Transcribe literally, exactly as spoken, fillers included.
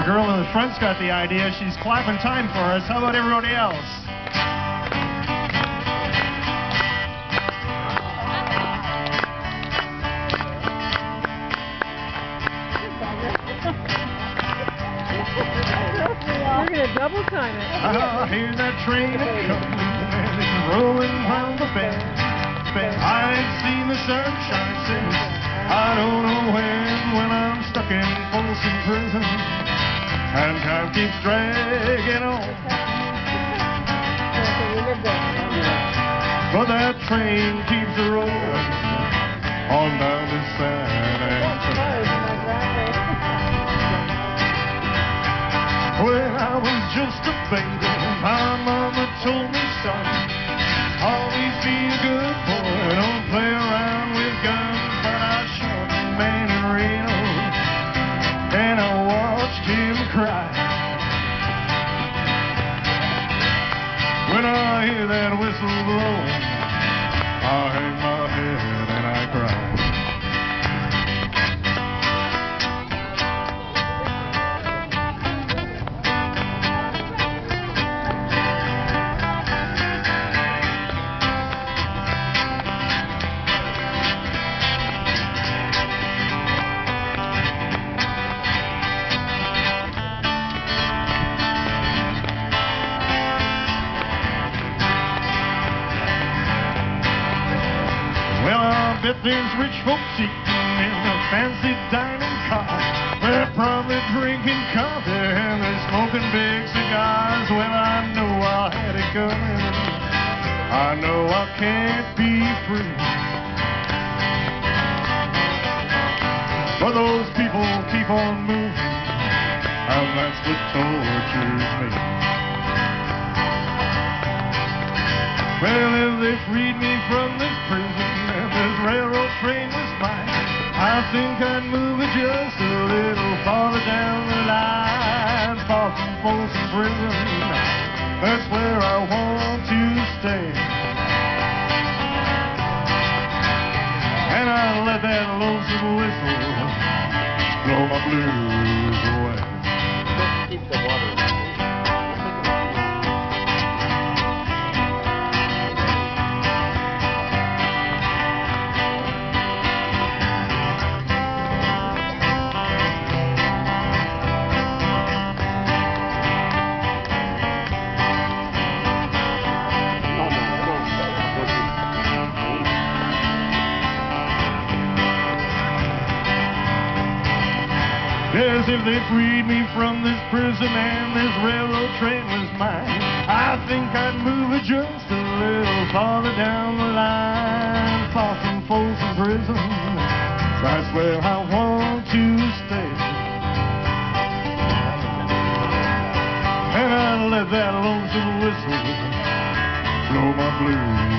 girl in the front's got the idea. She's clapping time for us. How about everybody else? We're going to double time it. I hear that train coming, and it's rolling round the bend. I ain't seen the sunshine since I don't know when, when I'm stuck in Folsom prison, and time keeps dragging on. But that train keeps rolling on down to San Antonio. When I was just a baby, my mama told me, son, always be a good boy, don't play around with guns. But I shot a man in Reno, and I watched him cry. When I hear that whistle blowing, I hang my head and I cry. I bet there's rich folks eating in a fancy dining car. They're probably drinking coffee and they're smoking big cigars. Well, I know I had it coming. I know I can't be free. But those people keep on moving, and that's what tortures me. Well, if they freed me from this prison and this railroad train was mine, I think I'd move it just a little farther down the line, far from Folsom prison. That's where I want to stay. And I'll let that lonesome whistle blow my blues away. Keep the water. Yes, if they freed me from this prison and this railroad train was mine, I think I'd move it just a little farther down the line, far from Folsom prison. That's where I want to stay. And I'll let that lonesome whistle blow my blues